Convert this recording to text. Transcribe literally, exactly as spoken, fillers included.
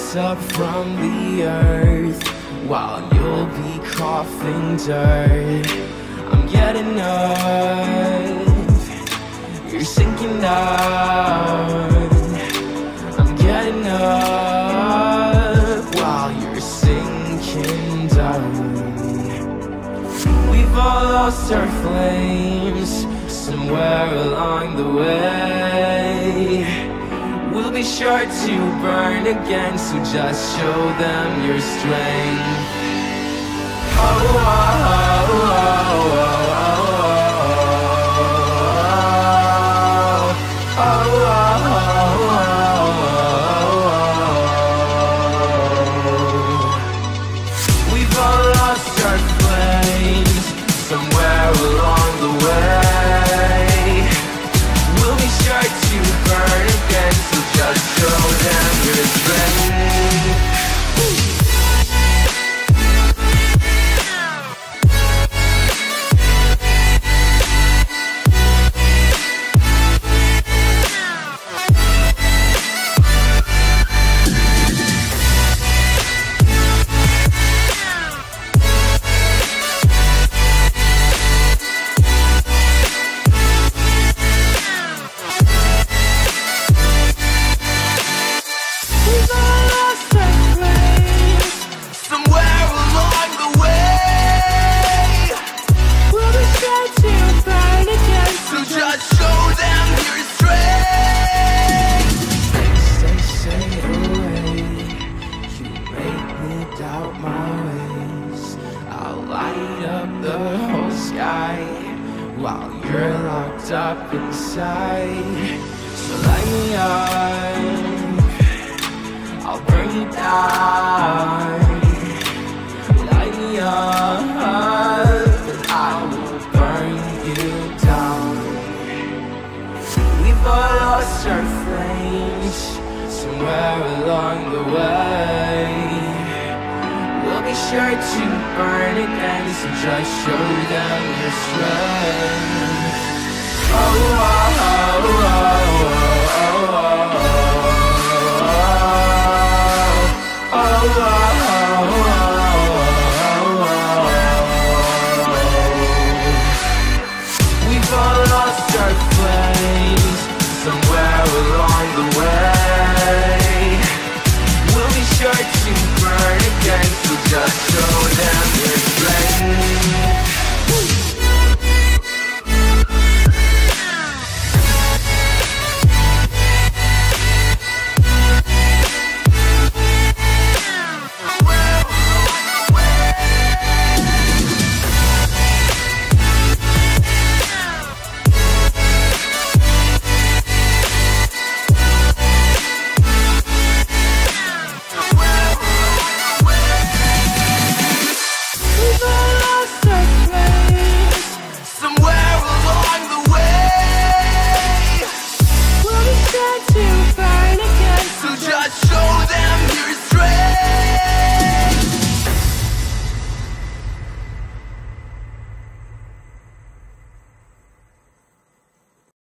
rise up from the earth while you'll be coughing dirt. I'm getting up, you're sinking down. I'm getting up while you're sinking down. We've all lost our flames somewhere along the way. We'll be sure to burn again, so just show them your strength. Oh, oh, oh, oh, oh. While you're locked up inside, so light me up, I'll burn you down. Light me up, and I will burn you down. We've all lost our flames somewhere along the way. We'll be sure to burn again, so just show them your strength.